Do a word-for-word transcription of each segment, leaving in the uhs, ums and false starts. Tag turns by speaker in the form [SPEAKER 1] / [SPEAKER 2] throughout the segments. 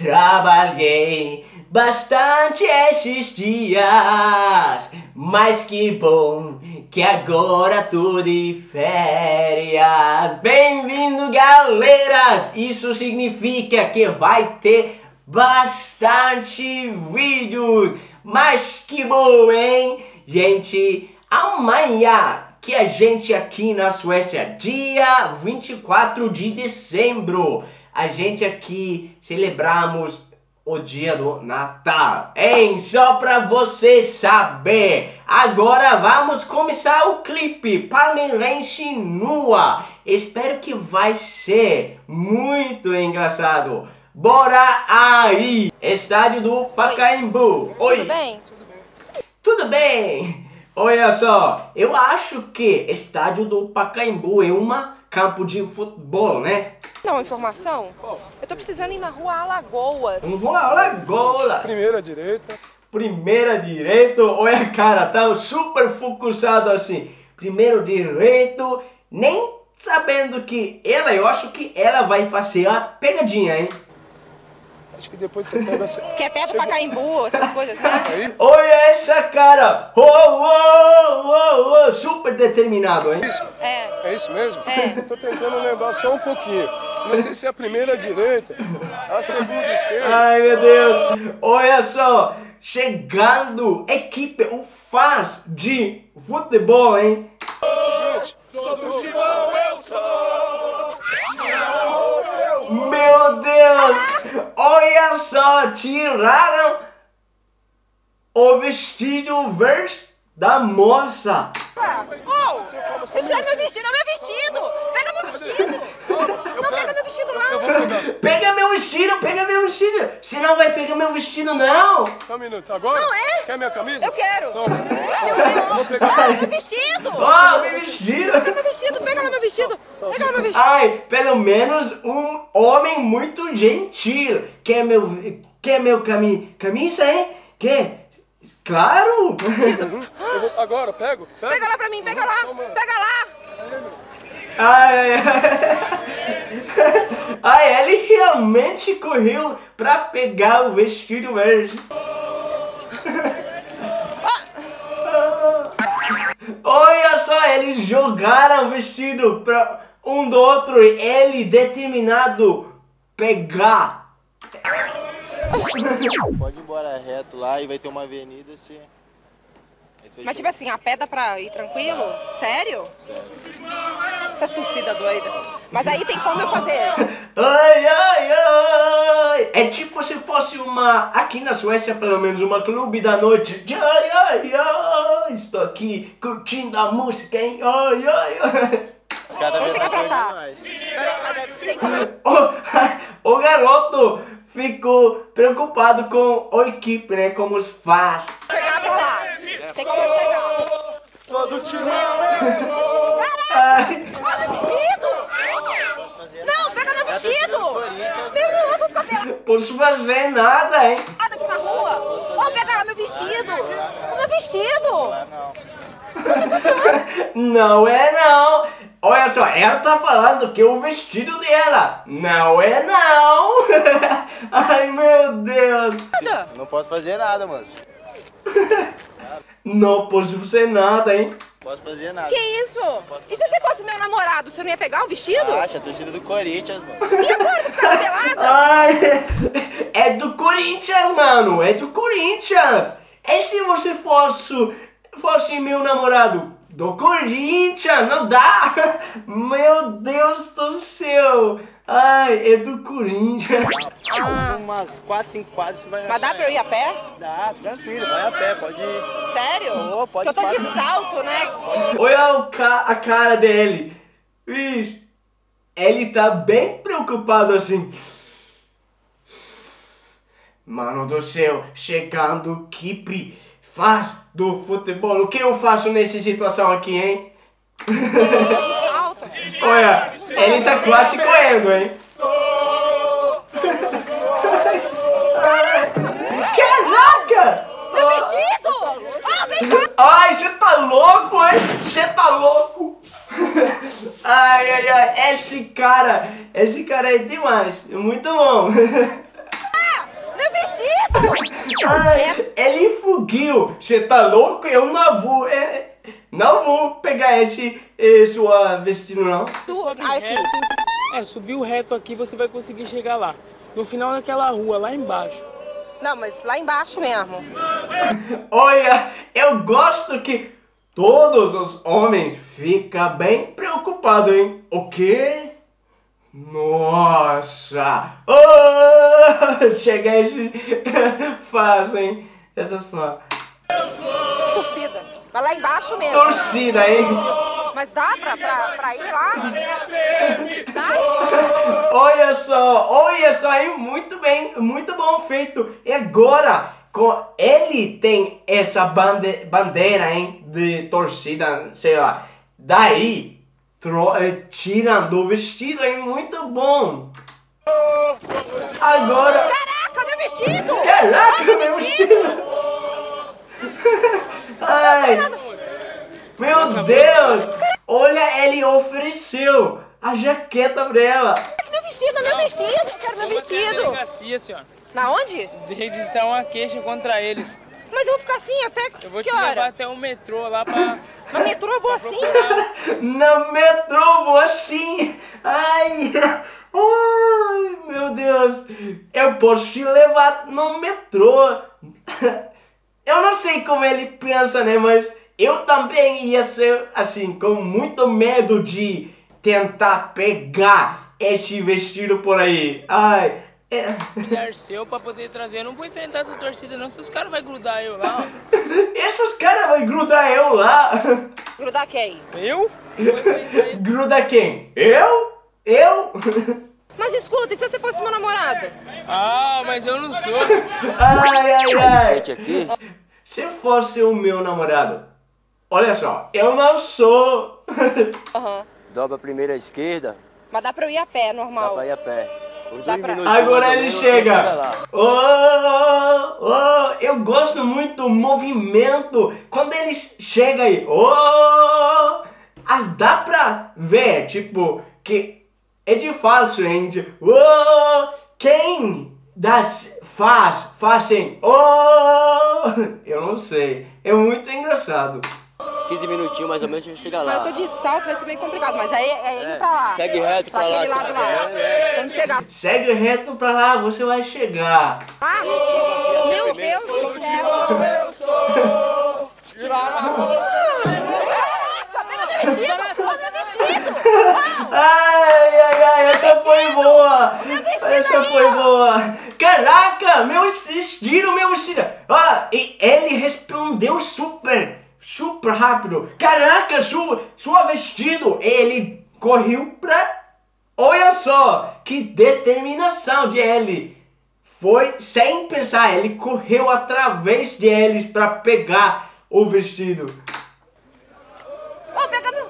[SPEAKER 1] Trabalhei bastante esses dias, mas que bom que agora tô de férias. Bem-vindo, galeras! Isso significa que vai ter bastante vídeos, mas que bom, hein? Gente, amanhã que a gente aqui na Suécia, dia vinte e quatro de dezembro, a gente aqui celebramos o dia do Natal, hein? Só pra você saber. Agora vamos começar o clipe Palmeirense nua. Espero que vai ser muito engraçado. Bora aí! Estádio do Pacaembu. Oi.
[SPEAKER 2] Tudo bem?
[SPEAKER 1] Tudo bem? Olha só, eu acho que estádio do Pacaembu é um campo de futebol, né?
[SPEAKER 2] Não, informação? Eu tô precisando ir na rua Alagoas.
[SPEAKER 1] Rua Alagoas.
[SPEAKER 3] Primeira direita.
[SPEAKER 1] Primeira direito. Olha a cara, tá super focusado assim. Primeiro direito, nem sabendo que ela, eu acho que ela vai fazer a pegadinha, hein?
[SPEAKER 3] Acho que depois você pega...
[SPEAKER 2] Que é perto do Pacaembu, essas coisas, né?
[SPEAKER 3] Aí.
[SPEAKER 1] Olha essa cara! Oh, oh, oh, oh. Super determinado, hein?
[SPEAKER 3] Isso?
[SPEAKER 2] É.
[SPEAKER 3] É isso mesmo?
[SPEAKER 2] É.
[SPEAKER 3] Tô tentando lembrar só um pouquinho. Não sei se é a primeira direita, a segunda esquerda.
[SPEAKER 1] Ai, meu Deus! Olha só! Chegando equipe, o faz de futebol, hein?
[SPEAKER 3] Seguinte,
[SPEAKER 4] Sou do Timão, eu sou!
[SPEAKER 1] Meu Deus! Olha só! Tiraram o vestido verde da moça!
[SPEAKER 2] Oh! Esse é meu vestido, é meu vestido! Pega meu vestido! Não pega meu vestido,
[SPEAKER 3] eu vou
[SPEAKER 2] não!
[SPEAKER 3] pegar.
[SPEAKER 1] Pega meu vestido, pega meu vestido! Você não vai pegar meu vestido, não!
[SPEAKER 3] Só um minuto, agora?
[SPEAKER 2] Não, é?
[SPEAKER 3] Quer minha camisa?
[SPEAKER 2] Eu quero!
[SPEAKER 3] Toma.
[SPEAKER 2] Meu Deus! Ah, meu vestido!
[SPEAKER 1] Ó, meu vestido!
[SPEAKER 2] Pega meu vestido, pega lá meu vestido! Pega lá meu vestido!
[SPEAKER 1] Ai, pelo menos um homem muito gentil! Quer meu... Quer meu cami... camisa, hein? Quer? Claro!
[SPEAKER 3] Eu vou, agora, pego. pego.
[SPEAKER 2] Pega lá pra mim, pega lá!
[SPEAKER 3] Só uma-
[SPEAKER 2] Pega lá!
[SPEAKER 1] Ai, ai, ai. Ai, ele realmente correu pra pegar o vestido verde. Olha só, eles jogaram o vestido pra um do outro e ele determinado pegar.
[SPEAKER 5] Pode ir embora reto lá e vai ter uma avenida se...
[SPEAKER 2] Mas tipo assim, a pé dá pra ir tranquilo? Sério?
[SPEAKER 5] Sério.
[SPEAKER 2] Essas torcidas doidas. Mas aí tem como eu fazer?
[SPEAKER 1] Ai, ai, ai. É tipo se fosse uma, aqui na Suécia pelo menos, uma clube da noite. De ai, ai, ai. Estou aqui curtindo a música, hein? Ai, ai, ai.
[SPEAKER 5] Os caras
[SPEAKER 2] Vou
[SPEAKER 5] também
[SPEAKER 2] chegar
[SPEAKER 5] tá
[SPEAKER 2] pra cá.
[SPEAKER 5] demais.
[SPEAKER 2] Mas tem como eu...
[SPEAKER 1] O, o garoto ficou preocupado com a equipe, né? Como os faz.
[SPEAKER 2] chegar pra lá. Tem como eu chegar.
[SPEAKER 5] Sou do Timão, eu sou!
[SPEAKER 1] Ai.
[SPEAKER 2] Olha meu vestido! Não, pega meu vestido! Meu Deus, eu vou ficar pelada
[SPEAKER 1] Posso fazer nada, hein?
[SPEAKER 2] aqui na rua. Ó, pega lá meu vestido! O meu vestido!
[SPEAKER 5] Ah, não.
[SPEAKER 1] Não é não. Olha só, ela tá falando que é o vestido dela. Não é não. Ai, meu Deus.
[SPEAKER 2] Nada.
[SPEAKER 5] Não posso fazer nada, moço.
[SPEAKER 1] Não posso fazer nada, hein?
[SPEAKER 5] Não posso fazer nada.
[SPEAKER 2] Que isso? E se você fosse meu namorado, você não ia pegar o vestido?
[SPEAKER 5] Acha, a torcida do Corinthians, mano.
[SPEAKER 2] E agora? Eu vou ficar pelada?
[SPEAKER 1] Ai, é do Corinthians, mano. É do Corinthians. E se você fosse, fosse meu namorado? Do Corinthians, não dá. Meu Deus do céu. Ai, é do Corinthians.
[SPEAKER 2] Ah.
[SPEAKER 5] Umas quatro, cinco quadras você vai
[SPEAKER 2] Mas dá
[SPEAKER 5] achar.
[SPEAKER 2] pra eu ir a pé?
[SPEAKER 5] Dá, tranquilo, vai a pé, pode ir.
[SPEAKER 2] Sério?
[SPEAKER 5] Oh, pode
[SPEAKER 2] Porque eu tô de
[SPEAKER 5] parar.
[SPEAKER 2] salto, né?
[SPEAKER 1] Olha o ca a cara dele. Vixe, ele tá bem preocupado assim. Mano do céu, chegando equipe faz do futebol. O que eu faço nessa situação aqui, hein?
[SPEAKER 2] Eu tô de salto.
[SPEAKER 1] Olha, ele tá quase correndo, hein? Caraca!
[SPEAKER 2] Meu vestido! Ah, vem cá!
[SPEAKER 1] Ai, você tá louco, hein? Você tá louco? Ai, ai, ai, esse cara, esse cara é demais, muito bom. Ai, ele fugiu. Você tá louco? Eu não vou. É, não vou pegar esse eh, sua vestido, não.
[SPEAKER 2] Tu, aqui.
[SPEAKER 6] É, subiu reto aqui, você vai conseguir chegar lá. No final daquela rua, lá embaixo.
[SPEAKER 2] Não, mas lá embaixo mesmo.
[SPEAKER 1] Olha, eu gosto que todos os homens ficam bem preocupados, hein? O quê? Nossa! Oh, chega esses fazem essas fãs.
[SPEAKER 2] Torcida. Vai lá embaixo mesmo.
[SPEAKER 1] Torcida, hein?
[SPEAKER 2] Mas dá pra, pra, pra ir lá? Dá?
[SPEAKER 1] Olha só, olha só, hein? Muito bem, muito bom feito. E agora, com ele tem essa bande bandeira, hein? De torcida, sei lá. Daí, tirando o vestido, hein? Muito bom. Agora...
[SPEAKER 2] Caraca, meu vestido!
[SPEAKER 1] Caraca,
[SPEAKER 2] Ai,
[SPEAKER 1] meu
[SPEAKER 2] meu
[SPEAKER 1] vestido! Ai, meu Deus! Olha, ele ofereceu a jaqueta pra ela.
[SPEAKER 2] Meu vestido, meu vestido! Eu quero meu
[SPEAKER 6] Vamos até a
[SPEAKER 2] vestido!
[SPEAKER 6] delegacia, senhora.
[SPEAKER 2] Na onde?
[SPEAKER 6] Registrar uma queixa contra eles.
[SPEAKER 2] Mas eu vou ficar assim até
[SPEAKER 6] Eu vou
[SPEAKER 2] que
[SPEAKER 6] te levar
[SPEAKER 2] hora?
[SPEAKER 6] até o metrô lá pra...
[SPEAKER 2] No metrô eu vou assim?
[SPEAKER 1] No metrô, vou assim. Ai, ai, meu Deus. Eu posso te levar no metrô. Eu não sei como ele pensa, né? Mas eu também ia ser assim, com muito medo de tentar pegar esse vestido por aí. Ai, é...
[SPEAKER 6] Mulher seu pra poder trazer. Eu não vou enfrentar essa torcida não, se os caras vão grudar eu lá, ó.
[SPEAKER 1] Esses caras vão grudar eu lá.
[SPEAKER 2] Grudar quem?
[SPEAKER 6] Eu? Eu vou enfrentar ele.
[SPEAKER 1] Gruda quem? Eu? Eu?
[SPEAKER 2] Mas escuta, e se você fosse meu namorado?
[SPEAKER 6] Ah, mas eu não sou.
[SPEAKER 1] Ai, ai, ai.
[SPEAKER 5] aqui.
[SPEAKER 1] Se fosse o meu namorado, olha só, eu não sou.
[SPEAKER 2] Aham.
[SPEAKER 5] Dobra a primeira à esquerda,
[SPEAKER 2] Mas dá pra eu ir a pé,
[SPEAKER 5] dá
[SPEAKER 2] normal.
[SPEAKER 5] pra ir a pé. Uns
[SPEAKER 2] Dá
[SPEAKER 5] dois
[SPEAKER 2] pra-
[SPEAKER 5] minutinhos,
[SPEAKER 1] Agora
[SPEAKER 5] mais ou
[SPEAKER 1] ele
[SPEAKER 5] menos, você chega
[SPEAKER 1] chega.
[SPEAKER 5] lá.
[SPEAKER 1] Oh, oh, eu gosto muito do movimento. Quando ele chega aí, oh, as- dá pra ver, tipo, que é de falso, gente. Oh, quem das faz, fazem, oh, eu não sei. É muito engraçado.
[SPEAKER 5] quinze minutinhos mais ou menos, você chega
[SPEAKER 2] Mas eu
[SPEAKER 5] lá.
[SPEAKER 2] tô de salto, vai ser meio complicado. Mas aí é ir
[SPEAKER 5] É,
[SPEAKER 2] pra lá.
[SPEAKER 5] segue reto pra lá,
[SPEAKER 2] aquele
[SPEAKER 5] segue-
[SPEAKER 2] lado lá.
[SPEAKER 5] é,
[SPEAKER 2] Quando chegar
[SPEAKER 1] Segue reto pra lá, você vai chegar.
[SPEAKER 2] lá, meu Deus do céu. Caraca, pega meu vestido! Ô, meu vestido! Não!
[SPEAKER 1] Ai, ai, ai, essa foi boa!
[SPEAKER 2] vestido
[SPEAKER 1] Essa
[SPEAKER 2] aí,
[SPEAKER 1] foi
[SPEAKER 2] ó.
[SPEAKER 1] boa! Caraca, meu vestido, meu vestido! Ah, e ele respondeu super, super rápido. Caraca, sua, sua vestido! Ele correu pra... Olha só, que determinação de ele! Foi sem pensar, ele correu através deles pra pegar o vestido.
[SPEAKER 2] Ô, pega meu...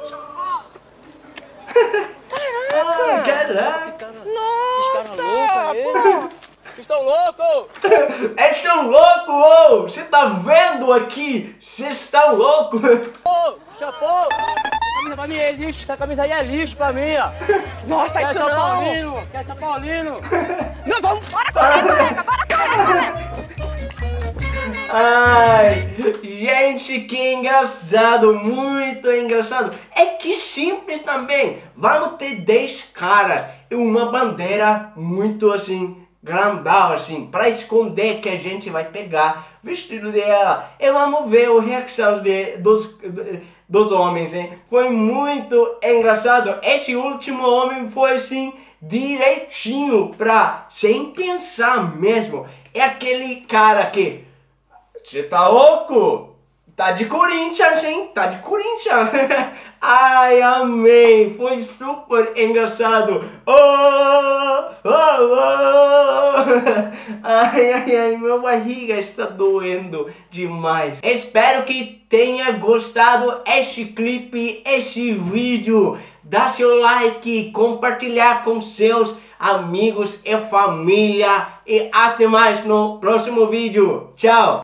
[SPEAKER 1] Ah, caraca!
[SPEAKER 2] Nossa!
[SPEAKER 5] louco, é esse? Vocês estão loucos?
[SPEAKER 1] Eles estão loucos, ô! Você tá vendo aqui? Vocês estão loucos?
[SPEAKER 5] Ô, chapô! Essa camisa pra mim é lixo, essa camisa aí é lixo pra mim, ó.
[SPEAKER 2] Nossa, faz
[SPEAKER 5] Quer
[SPEAKER 2] isso
[SPEAKER 5] São
[SPEAKER 2] não!
[SPEAKER 5] Paulino? Quer São Paulino?
[SPEAKER 2] Não, vamos, bora correr, colega! Bora correr, colega!
[SPEAKER 1] Ai, gente, que engraçado, muito engraçado. É que simples também. Vamos ter dez caras e uma bandeira muito assim, grandal assim, para esconder que a gente vai pegar o vestido dela. E vamos ver a reação de, dos, dos homens, hein? Foi muito engraçado. Esse último homem foi assim, direitinho, pra, sem pensar mesmo. É aquele cara que... Você tá louco? Tá de Corinthians, hein? Tá de Corinthians. Ai, amei. Foi super engraçado. Oh, oh, oh. Ai, ai, ai. Minha barriga está doendo demais. Espero que tenha gostado este clipe, este vídeo. Dá seu like, compartilhar com seus amigos e família. E até mais no próximo vídeo. Tchau.